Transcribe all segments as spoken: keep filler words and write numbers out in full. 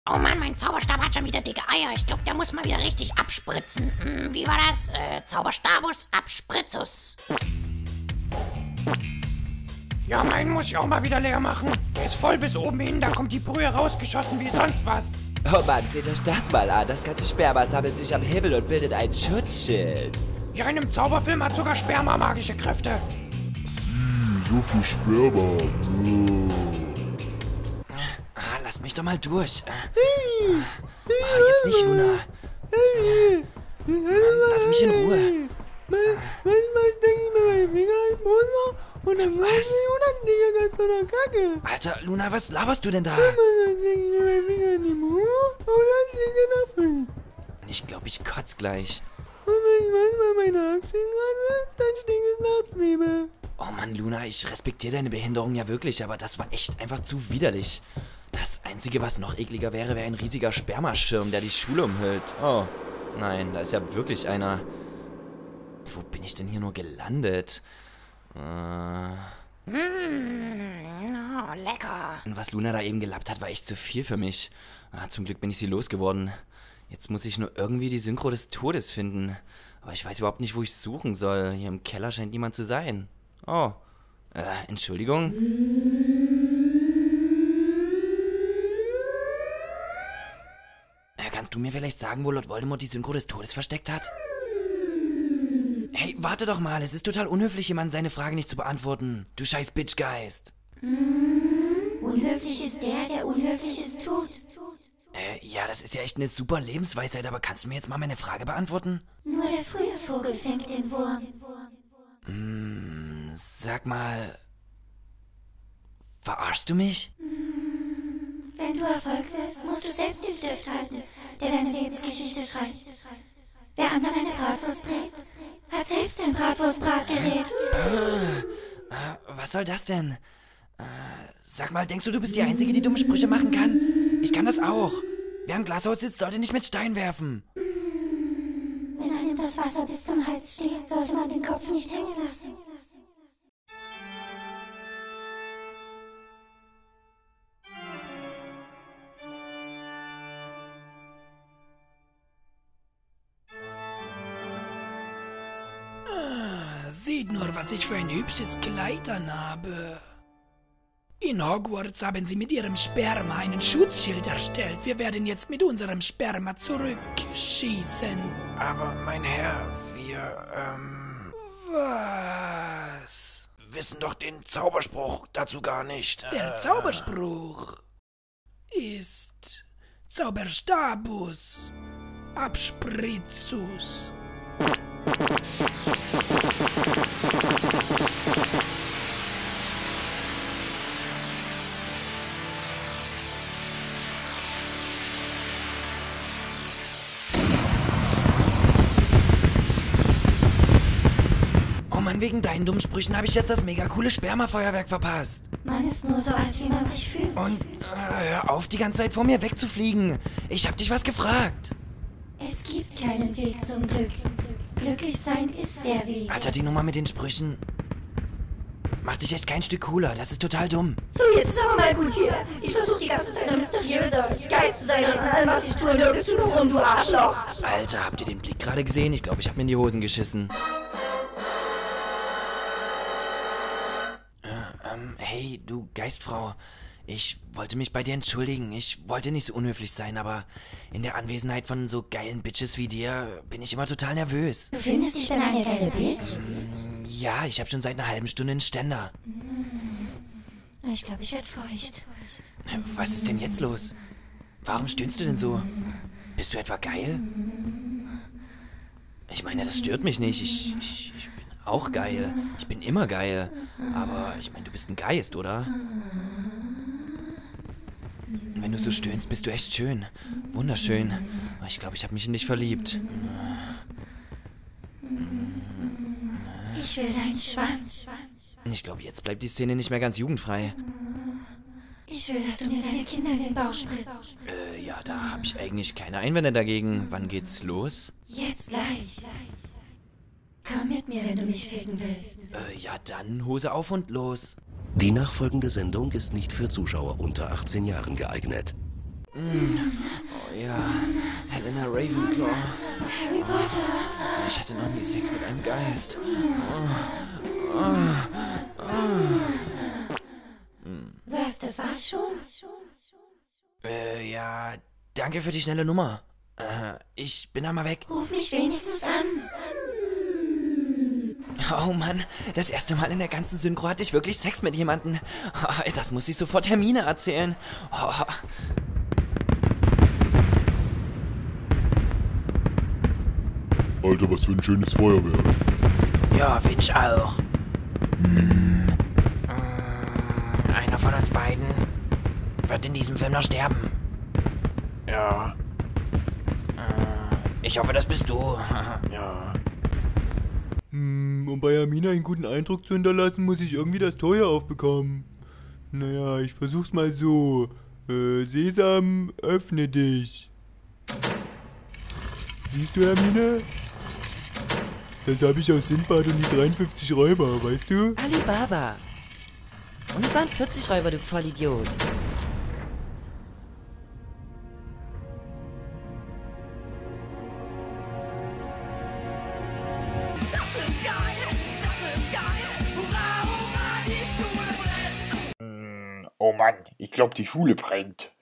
Oh Mann, mein Zauberstab hat schon wieder dicke Eier. Ich glaube, der muss mal wieder richtig abspritzen. Hm, wie war das? Äh, Zauberstabus Abspritzus. Ja, meinen muss ich auch mal wieder leer machen. Der ist voll bis oben hin, da kommt die Brühe rausgeschossen wie sonst was. Oh Mann, seht euch das mal an. Das ganze Sperma sammelt sich am Himmel und bildet ein Schutzschild. Ja, in einem Zauberfilm hat sogar Sperma magische Kräfte. Hm, so viel Sperma. Ah, lass mich doch mal durch. Ah, jetzt nicht, Luna. Lass mich in Ruhe. Manchmal denke ich mir meinen Finger in den Mund und dann weiß ich unanliegen ganz so eine Kacke. Alter, Luna, was laberst du denn da? Dann denke ich mir meinen Finger in den Mund und dann liegt er noch drin. Ich glaube, ich kotz gleich. Und wenn ich manchmal meine Achseln kratze, dann stinkt es nach Zwiebel. Oh Mann, Luna, ich respektiere deine Behinderung ja wirklich, aber das war echt einfach zu widerlich. Das Einzige, was noch ekliger wäre, wäre ein riesiger Spermaschirm, der die Schule umhüllt. Oh, nein, da ist ja wirklich einer. Wo bin ich denn hier nur gelandet? Äh... Mmh, oh, lecker. Was Luna da eben gelappt hat, war echt zu viel für mich. Ah, zum Glück bin ich sie losgeworden. Jetzt muss ich nur irgendwie die Synchro des Todes finden. Aber ich weiß überhaupt nicht, wo ich suchen soll. Hier im Keller scheint niemand zu sein. Oh, äh, Entschuldigung? Äh, kannst du mir vielleicht sagen, wo Lord Voldemort die Synchro des Todes versteckt hat? Hey, warte doch mal, es ist total unhöflich, jemandem seine Frage nicht zu beantworten. Du scheiß Bitchgeist. Mm, unhöflich ist der, der Unhöfliches tut. Äh, ja, das ist ja echt eine super Lebensweisheit, aber kannst du mir jetzt mal meine Frage beantworten? Nur der frühe Vogel fängt den Wurm. Hm, sag mal... Verarschst du mich? Wenn du Erfolg willst, musst du selbst den Stift halten, der deine Lebensgeschichte schreibt. Wer anderen eine Bratwurst brät, hat selbst ein Bratwurstbratgerät. Äh, äh, was soll das denn? Äh, sag mal, denkst du, du bist die Einzige, die dumme Sprüche machen kann? Ich kann das auch. Wer im Glashaus sitzt, sollte nicht mit Stein werfen. Wenn einem das Wasser bis zum Hals steht, sollte man den Kopf nicht hängen lassen. Seht nur, was ich für ein hübsches Kleid anhabe. In Hogwarts haben sie mit ihrem Sperma einen Schutzschild erstellt. Wir werden jetzt mit unserem Sperma zurückschießen. Aber mein Herr, wir, ähm... Was? wissen doch den Zauberspruch dazu gar nicht. Der äh, Zauberspruch ist Zauberstabus Abspritzus. Oh Mann, wegen deinen dummen Sprüchen habe ich jetzt das mega coole Spermafeuerwerk verpasst. Man ist nur so alt, wie man sich fühlt. Und äh, hör auf, die ganze Zeit vor mir wegzufliegen. Ich hab dich was gefragt. Es gibt keinen Weg zum Glück. Glücklich sein ist der Weg. Alter, die Nummer mit den Sprüchen macht dich echt kein Stück cooler. Das ist total dumm. So, jetzt ist aber mal gut hier. Ich versuche die ganze Zeit ein mysteriöser Geist zu sein und an allem, was ich tue, nirgends du nur rum, du Arschloch. Alter, habt ihr den Blick gerade gesehen? Ich glaube, ich habe mir in die Hosen geschissen. Äh, ähm, hey, du Geistfrau. Ich wollte mich bei dir entschuldigen. Ich wollte nicht so unhöflich sein, aber in der Anwesenheit von so geilen Bitches wie dir bin ich immer total nervös. Du findest, ich bin eine geile Bitch? Ja, ich habe schon seit einer halben Stunde einen Ständer. Ich glaube, ich werde feucht. Was ist denn jetzt los? Warum stöhnst du denn so? Bist du etwa geil? Ich meine, das stört mich nicht. Ich, ich, ich bin auch geil. Ich bin immer geil. Aber ich meine, du bist ein Geist, oder? Wenn du so stöhnst, bist du echt schön. Wunderschön. Ich glaube, ich habe mich in dich verliebt. Ich will deinen Schwanz. Ich glaube, jetzt bleibt die Szene nicht mehr ganz jugendfrei. Ich will, dass du mir deine Kinder in den Bauch spritzt. Äh, ja, da habe ich eigentlich keine Einwände dagegen. Wann geht's los? Jetzt gleich. Komm mit mir, wenn du mich ficken willst. Äh, ja dann, Hose auf und los. Die nachfolgende Sendung ist nicht für Zuschauer unter achtzehn Jahren geeignet. Mm. Oh ja, Helena Ravenclaw. Harry Potter. Oh, ich hatte noch nie Sex mit einem Geist. Oh. Oh. Oh. Was, das war's schon? Äh, ja, danke für die schnelle Nummer. Äh, ich bin da mal weg. Ruf mich wenigstens an. Oh Mann, das erste Mal in der ganzen Synchro hatte ich wirklich Sex mit jemandem. Oh, das muss ich sofort Hermine erzählen. Oh. Alter, was für ein schönes Feuerwerk. Ja, finde ich auch. Hm. Einer von uns beiden wird in diesem Film noch sterben. Ja. Ich hoffe, das bist du. Ja. Hm, um bei Hermine einen guten Eindruck zu hinterlassen, muss ich irgendwie das Tor hier aufbekommen. Naja, ich versuch's mal so. Äh, Sesam, öffne dich. Siehst du, Hermine? Das habe ich aus Sindbad und die dreiundfünfzig Räuber, weißt du? Alibaba. Und es waren vierzig Räuber, du Vollidiot. Oh Mann, ich glaube, die Schule brennt.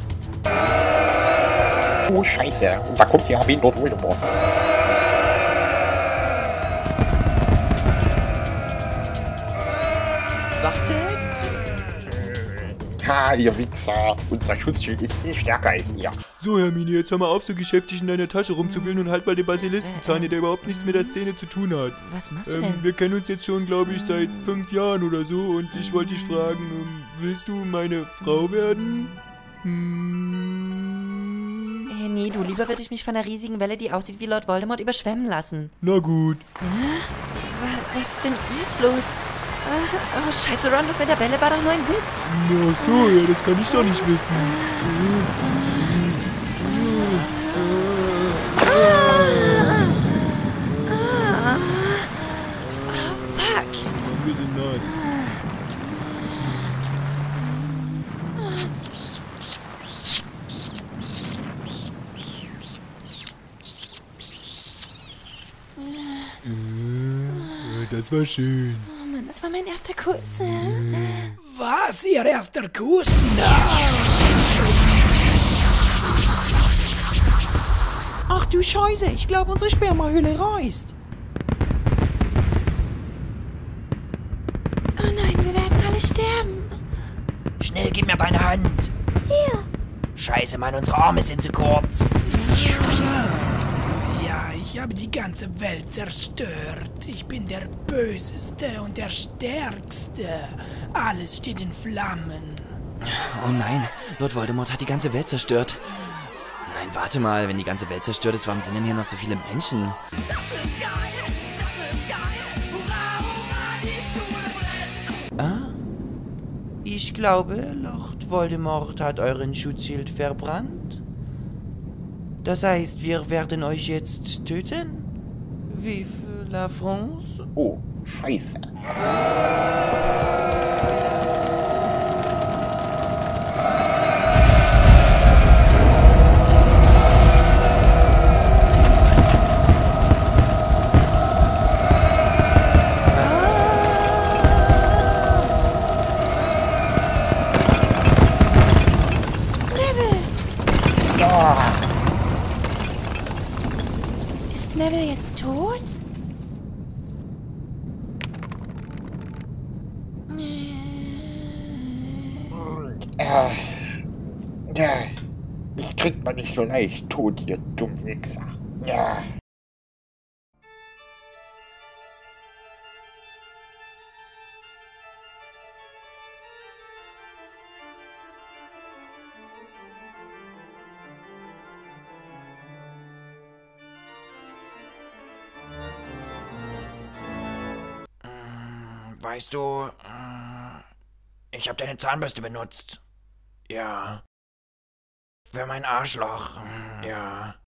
Oh Scheiße, und da kommt die Armee Lord Voldemort. Wartet! Ha, ihr Wichser, unser Schutzschild ist viel stärker als ihr. So, Hermine, jetzt hör mal auf, so geschäftig in deiner Tasche rumzuwühlen und halt mal den Basiliskenzahn, der überhaupt nichts mit der Szene zu tun hat. Was machst du Ähm, denn? wir kennen uns jetzt schon, glaube ich, seit fünf Jahren oder so und ich wollte dich fragen, ähm, willst du meine Frau werden? Hm, Äh, nee, du, lieber würde ich mich von einer riesigen Welle, die aussieht wie Lord Voldemort, überschwemmen lassen. na gut. Wa- Was ist denn jetzt los? Ah, oh, scheiße, Ron, das mit der Bälle war doch nur ein Witz. Na so, ja, das kann ich doch nicht wissen. Fuck. Wir sind nass. Äh, das war schön. Oh Mann, das war mein erster Kuss. Was? Ihr erster Kuss? Na, Ach du Scheiße, ich glaube, unsere Spermahülle reißt. Oh nein, wir werden alle sterben. Schnell, gib mir deine Hand. Hier. Scheiße, Mann, unsere Arme sind zu kurz. ja, ich habe die ganze Welt zerstört. Ich bin der Böseste und der Stärkste. Alles steht in Flammen. Oh nein, Lord Voldemort hat die ganze Welt zerstört. Nein, warte mal, wenn die ganze Welt zerstört ist, warum sind denn hier noch so viele Menschen? Ah, ich glaube, Lord Voldemort hat euren Schutzschild verbrannt. Das heißt, wir werden euch jetzt töten? Vive la France? Oh, Scheiße. Ist Neville jetzt tot? Äh, ja, das kriegt man nicht so leicht tot, ihr Dummwichser. Ja. Weißt du, ich habe deine Zahnbürste benutzt. Ja. Für mein Arschloch. Ja.